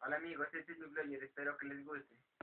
Hola amigos, este es mi blogger, espero que les guste.